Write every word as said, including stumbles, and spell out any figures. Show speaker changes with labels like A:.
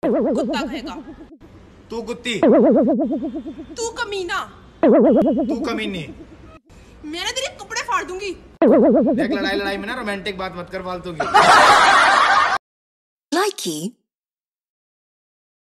A: कुत्ता कहेगा।
B: तू कुत्ती।
A: तू कमीना।
B: तू कमीनी।
A: मैंने तेरे कपड़े फाड़ दूंगी।
B: देख लड़ाई लड़ाई में ना रोमांटिक बात मत कर फालतू की।
C: Likey